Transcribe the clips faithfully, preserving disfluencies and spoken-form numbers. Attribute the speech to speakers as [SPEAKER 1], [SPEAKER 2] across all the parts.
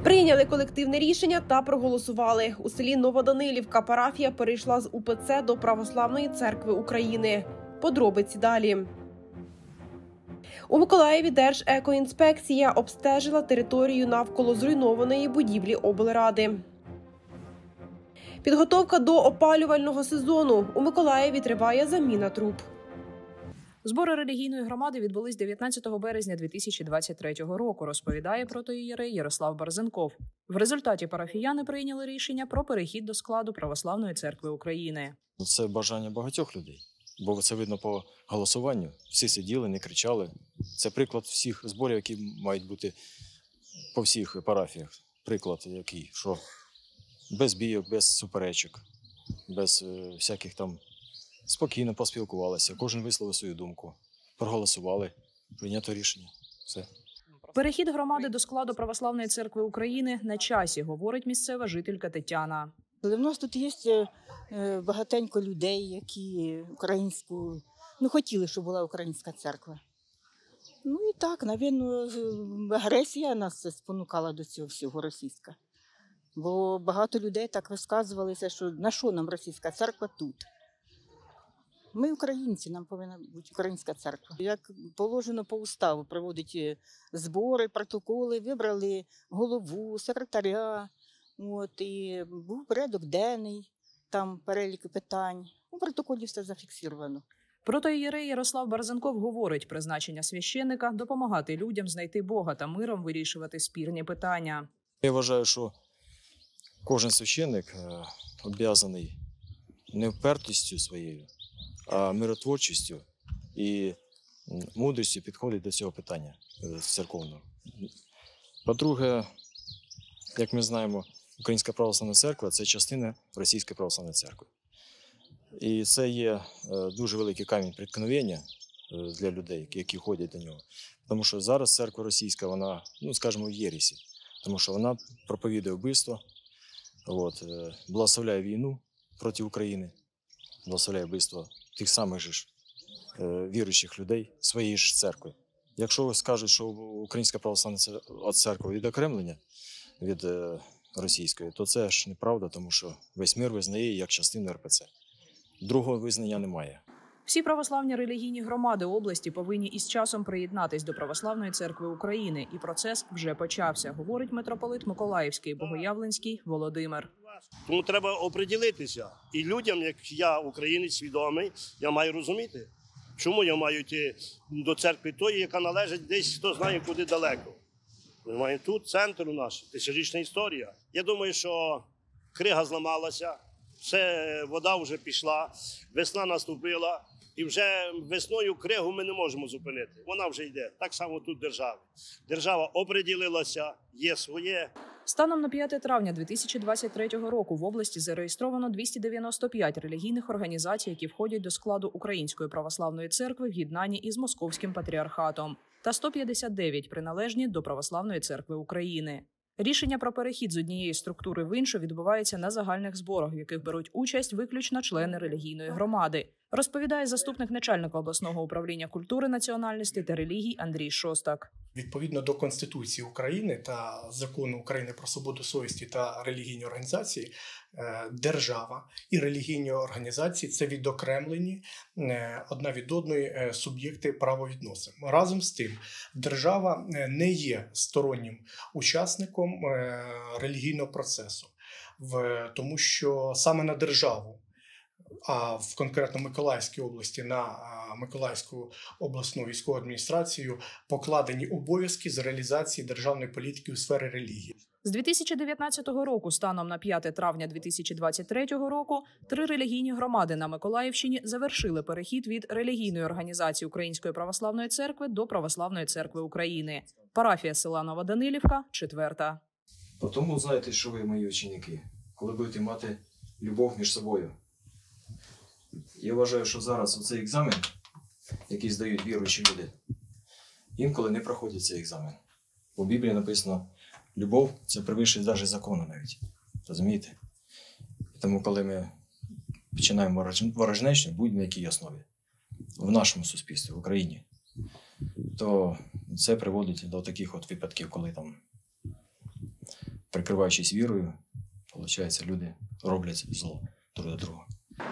[SPEAKER 1] Прийняли колективне рішення та проголосували. У селі Новоданилівка парафія перейшла з УПЦ до Православної церкви України. Подробиці далі. У Миколаєві Держекоінспекція обстежила територію навколо зруйнованої будівлі облради. Підготовка до опалювального сезону. У Миколаєві триває заміна труб.
[SPEAKER 2] Збори релігійної громади відбулись дев'ятнадцятого березня дві тисячі двадцять третього року, розповідає протоієрей Ярослав Барзенков. В результаті парафіяни прийняли рішення про перехід до складу Православної церкви України.
[SPEAKER 3] Це бажання багатьох людей, бо це видно по голосуванню. Всі сиділи, не кричали. Це приклад всіх зборів, які мають бути по всіх парафіях. Приклад який, що без бійок, без суперечок, без е, всяких там спокійно поспілкувалися, кожен висловив свою думку, проголосували, прийнято рішення. Все.
[SPEAKER 2] Перехід громади до складу Православної церкви України на часі, говорить місцева жителька Тетяна.
[SPEAKER 4] У нас тут є багатенько людей, які українську, ну хотіли, щоб була українська церква. Ну і так, навіть агресія нас спонукала до цього всього російська. Бо багато людей так висказувалися, що на що нам російська церква тут. Ми українці, нам повинна бути українська церква. Як положено по уставу, проводять збори, протоколи, вибрали голову, секретаря. От, і був порядок денний, там перелік питань. У протоколі все зафіксовано.
[SPEAKER 2] Протоієрей Ярослав Барзенков говорить, призначення священника – допомагати людям знайти Бога та миром вирішувати спірні питання.
[SPEAKER 3] Я вважаю, що кожен священник обов'язаний не впертістю своєю, а миротворчістю і мудрістю підходить до цього питання церковного. По-друге, як ми знаємо, Українська Православна Церква – це частина Російської Православної Церкви. І це є дуже великий камінь преткновення для людей, які ходять до нього. Тому що зараз церква російська, вона, ну скажімо, в єресі. Тому що вона проповідує вбивство, от, благословляє війну проти України, благословляє вбивство тих самих же ж, е, віруючих людей своєї ж церкви. Якщо скажуть, що Українська Православна Церква відокремлення від е, російської, то це ж неправда, тому що весь мир визнає її як частину РПЦ. Другого визнання немає.
[SPEAKER 2] Всі православні релігійні громади області повинні із часом приєднатись до Православної церкви України. І процес вже почався, говорить митрополит Миколаївський, Богоявленський Володимир.
[SPEAKER 5] Тому треба оприділитися. І людям, як я, українець свідомий, я маю розуміти, чому я маю йти до церкви тої, яка належить десь, хто знає, куди далеко. Ми маємо тут центр у нас, тисячорічна історія. Я думаю, що крига зламалася, все, вода вже пішла, весна наступила. І вже весною кригу ми не можемо зупинити. Вона вже йде. Так само тут держава. Держава оприділилася, є своє.
[SPEAKER 2] Станом на п'яте травня дві тисячі двадцять третього року в області зареєстровано двісті дев'яносто п'ять релігійних організацій, які входять до складу Української Православної Церкви в єднанні із Московським патріархатом, та сто п'ятдесят дев'ять приналежні до Православної Церкви України. Рішення про перехід з однієї структури в іншу відбувається на загальних зборах, в яких беруть участь виключно члени релігійної громади, розповідає заступник начальника обласного управління культури, національності та релігій Андрій Шостак.
[SPEAKER 6] Відповідно до Конституції України та Закону України про свободу совісті та релігійні організації, держава і релігійні організації – це відокремлені одна від одної суб'єкти правовідносин. Разом з тим, держава не є стороннім учасником релігійного процесу, тому що саме на державу, а в конкретно Миколаївській області на Миколаївську обласну військову адміністрацію покладені обов'язки з реалізації державної політики у сфері релігії.
[SPEAKER 2] З дві тисячі дев'ятнадцятого року станом на п'яте травня дві тисячі двадцять третього року три релігійні громади на Миколаївщині завершили перехід від релігійної організації Української Православної Церкви до Православної Церкви України. Парафія села Новоданилівка – четверта.
[SPEAKER 3] Тому знаєте, що ви мої ученики, коли будете мати любов між собою. Я вважаю, що зараз оцей екзамен, який здають віруючі люди, інколи не проходять цей екзамен. У Біблії написано, любов – це перевищує навіть закону навіть. Розумієте? Тому коли ми починаємо ворожнечу, будь-на якій основі, в нашому суспільстві, в Україні, то це приводить до таких от випадків, коли там прикриваючись вірою, виходить, люди роблять зло друг до друга.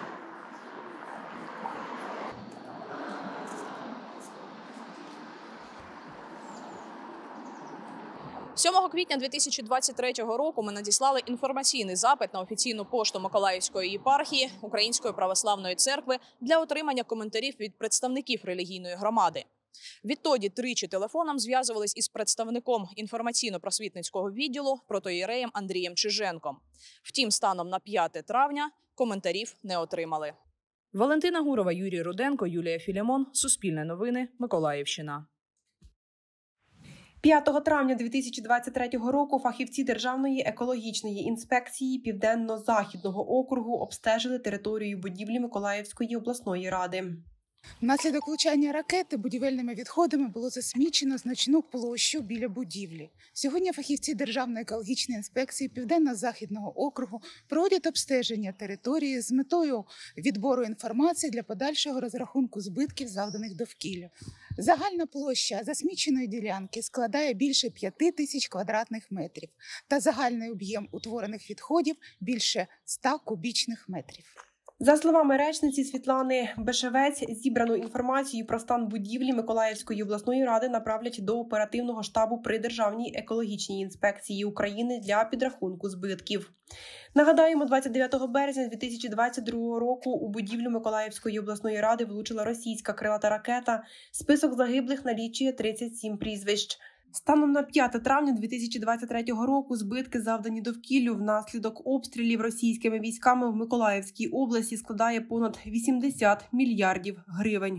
[SPEAKER 2] сьомого квітня дві тисячі двадцять третього року ми надіслали інформаційний запит на офіційну пошту Миколаївської єпархії Української православної церкви для отримання коментарів від представників релігійної громади. Відтоді тричі телефоном зв'язувались із представником інформаційно-просвітницького відділу протоієреєм Андрієм Чиженком. Втім, станом на п'яте травня коментарів не отримали. Валентина Гурова, Юрій Руденко, Юлія Філімон. Суспільне новини. Миколаївщина.
[SPEAKER 1] п'ятого травня дві тисячі двадцять третього року фахівці Державної екологічної інспекції Південно-Західного округу обстежили територію будівлі Миколаївської обласної ради.
[SPEAKER 7] Внаслідок влучання ракети будівельними відходами було засмічено значну площу біля будівлі. Сьогодні фахівці Державної екологічної інспекції Південно-Західного округу проводять обстеження території з метою відбору інформації для подальшого розрахунку збитків, завданих довкіллю. Загальна площа засміченої ділянки складає більше п'яти тисяч квадратних метрів та загальний об'єм утворених відходів – більше ста кубічних метрів.
[SPEAKER 1] За словами речниці Світлани Бешевець, зібрану інформацію про стан будівлі Миколаївської обласної ради направлять до оперативного штабу при Державній екологічній інспекції України для підрахунку збитків. Нагадаємо, двадцять дев'ятого березня дві тисячі двадцять другого року у будівлю Миколаївської обласної ради влучила російська крилата ракета. Список загиблих налічує тридцять сім прізвищ. Станом на п'яте травня дві тисячі двадцять третього року збитки, завдані довкіллю внаслідок обстрілів російськими військами в Миколаївській області, складає понад вісімдесят мільярдів гривень.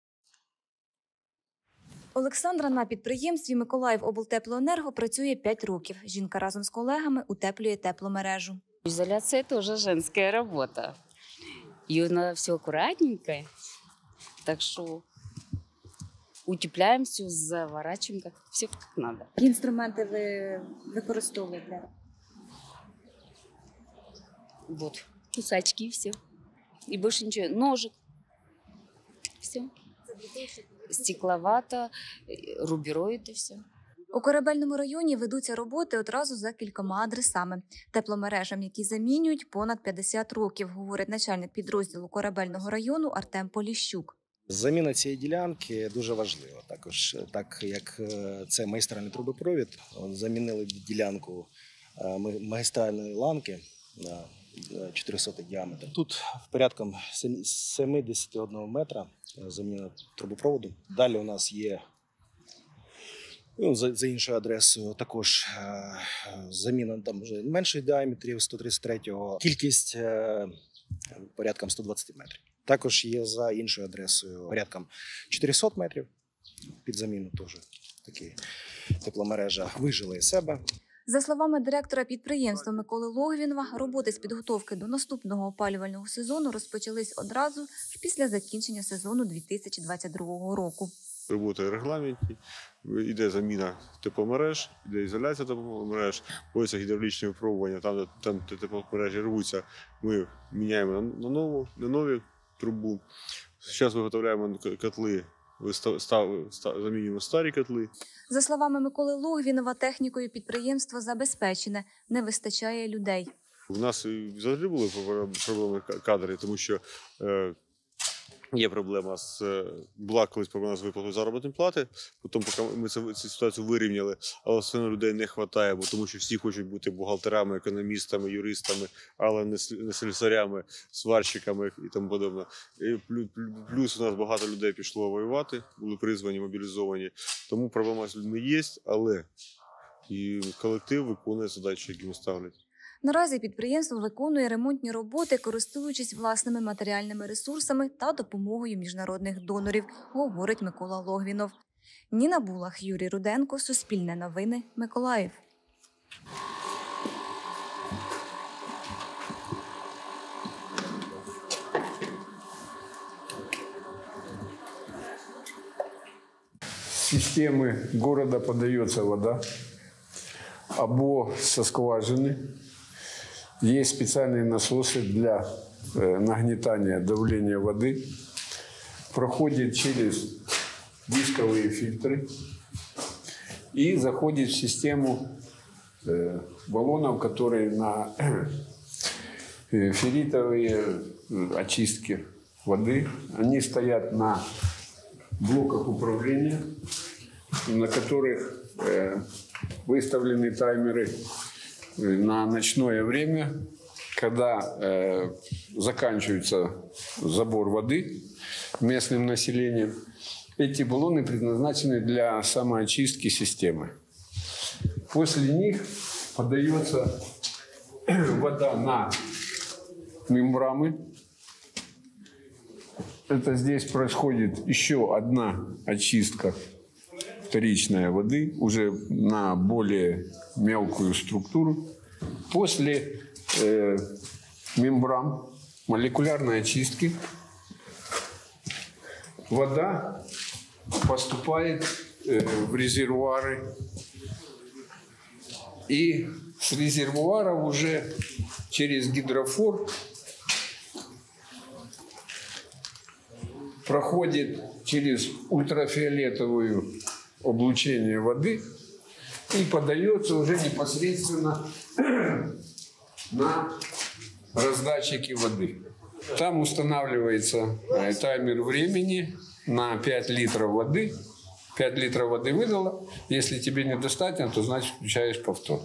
[SPEAKER 8] Олександра на підприємстві «Миколаївоблтеплоенерго» працює п'ять років. Жінка разом з колегами утеплює тепломережу.
[SPEAKER 9] Изоляция тоже женская работа. Ее надо все аккуратненько. Так что утепляем все, заворачиваем, как, все как надо.
[SPEAKER 8] Які інструменти ви використовуєте?
[SPEAKER 9] Вот, кусачки, все. И больше ничего. Ножик. Все. Стекловато, рубероид и все.
[SPEAKER 8] У Корабельному районі ведуться роботи одразу за кількома адресами. Тепломережам, які замінюють, понад п'ятдесят років, говорить начальник підрозділу Корабельного району Артем Поліщук.
[SPEAKER 10] Заміна цієї ділянки дуже важлива. Також, так як це магістральний трубопровід, замінили ділянку магістральної ланки на чотирисотий діаметр. Тут порядком сімдесят один метра заміна трубопроводу. Далі у нас є, ну, за, за іншою адресою також е, заміна там вже менших діаметрів, сто тридцять третього, кількість е, порядком сто двадцять метрів. Також є за іншою адресою порядком чотириста метрів під заміну теж такі тепломережа вижила із себе.
[SPEAKER 8] За словами директора підприємства Миколи Логвінова, роботи з підготовки до наступного опалювального сезону розпочались одразу ж після закінчення сезону дві тисячі двадцять другого року.
[SPEAKER 11] Робота в регламенті, йде заміна тепломереж, йде ізоляція тепломереж, проводяться гідравлічні випробування, там, де, там, де тепломережі рвуться, ми міняємо на, на, нову, на нові трубу. Зараз виготовляємо котли, став, став, замінюємо старі котли.
[SPEAKER 8] За словами Миколи Логвінова, технікою підприємство забезпечене, не вистачає людей.
[SPEAKER 11] У нас завжди були проблеми кадрів, тому що е, є проблема з, була колись проблема з виплатою заробітної плати, потім поки ми цю, цю ситуацію вирівняли, але все одно людей не вистачає, бо тому що всі хочуть бути бухгалтерами, економістами, юристами, але не, не слюсарями, сварщиками і тому подобне. І плюс у нас багато людей пішло воювати, були призвані, мобілізовані, тому проблема з людьми є, але і колектив виконує задачі, які ми ставлять.
[SPEAKER 8] Наразі підприємство виконує ремонтні роботи, користуючись власними матеріальними ресурсами та допомогою міжнародних донорів, говорить Микола Логвінов. Ніна Булах, Юрій Руденко, Суспільне новини, Миколаїв.
[SPEAKER 12] С системы города подается вода, або со скважины. Есть специальные насосы для э, нагнетания давления воды. Проходит через дисковые фильтры и заходит в систему баллонов, которые на ферритовые очистки воды. Они стоят на блоках управления, на которых выставлены таймеры на ночное время, когда э, заканчивается забор воды местным населением. Эти баллоны предназначены для самоочистки системы. После них подается вода на мембраны. Это здесь происходит еще одна очистка вторичной воды, уже на более мелкую структуру. После э, мембран молекулярной очистки вода поступает э, в резервуары. И с резервуаров уже через гидрофор проходит через ультрафиолетовую облучение воды и подается уже непосредственно на раздатчики воды. Там устанавливается таймер времени на пять литров воды. пять литров воды выдала. Если тебе недостаточно, то значит включаешь повтор.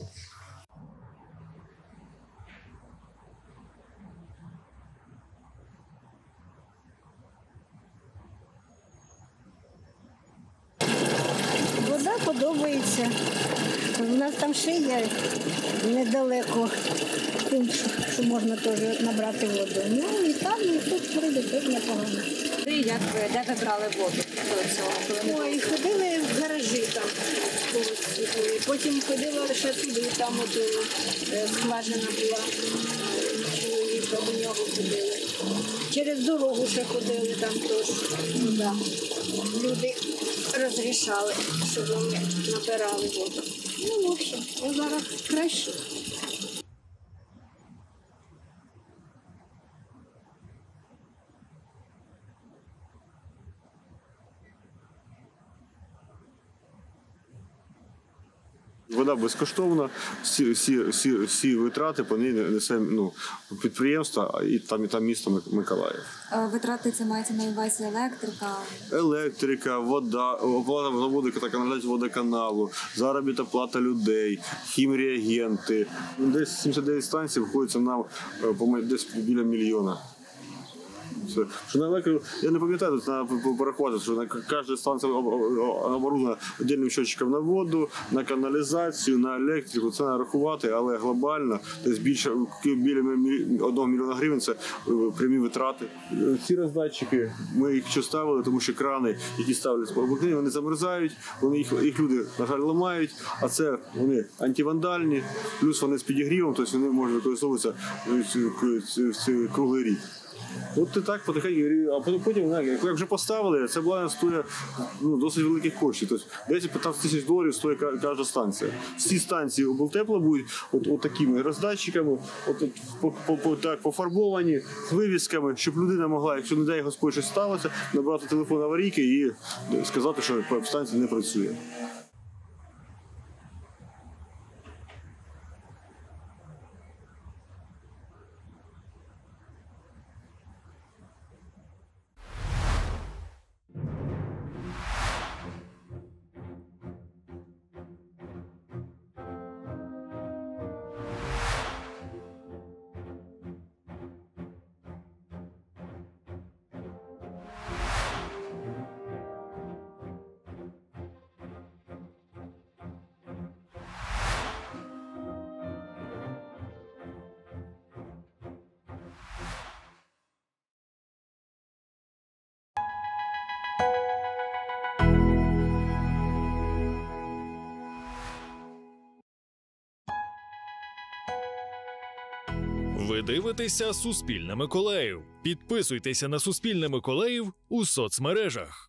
[SPEAKER 13] Вода подобається. У нас там ще є недалеко, тим, що можна теж набрати воду. Ну і там, і тут вроде теж непогано.
[SPEAKER 8] І як ви, де ви брали воду до цього?
[SPEAKER 13] Ой, ходили в гаражі там. Потім ходила ще туди, там от скважина була. Чоловіка до нього ходили. Через дорогу ще ходили там теж. Ну, да. Люди розрішали, щоб вони набирали воду. Ну, в общем, зараз краще.
[SPEAKER 11] Вода безкоштовна, всі, всі, всі, всі витрати по ній несе ну, підприємство і там, і там місто Миколаїв.
[SPEAKER 8] Витрати це мається на увазі електрика?
[SPEAKER 11] Електрика, вода, оплата за воду та каналізацію водоканалу, заробітна плата людей, хімреагенти. Десь сімдесят дев'ять станцій виходиться нам десь біля мільйона. Все. Що на електрику, я не пам'ятаю, тут треба порахувати, що на кожна станція оборудована віддільним щотчиком на воду, на каналізацію, на електрику. Це треба рахувати, але глобально десь більше біля одного мільйона гривень це прямі витрати. Ці роздатчики, ми їх що ставили, тому що крани, які ставлять по обикновенню, вони замерзають, вони їх, їх люди, на жаль, ламають, а це вони антивандальні, плюс вони з підігрівом, тобто вони можуть використовуватися круглий рік. От і так потихеньку, а потім, як вже поставили, це була стоїть ну, досить великих коштів. Тобто десять-п'ятнадцять тисяч доларів стоїть кожна станція. Всі станції облтепла будуть от, от такими роздатчиками, от, от, по, по, по, так, пофарбовані, з вивісками, щоб людина могла, якщо не дай Господь щось сталося, набрати телефон аварійки і сказати, що станція не працює.
[SPEAKER 14] Ви дивитеся «Суспільне Миколаїв». Підписуйтеся на «Суспільне Миколаїв» у соцмережах.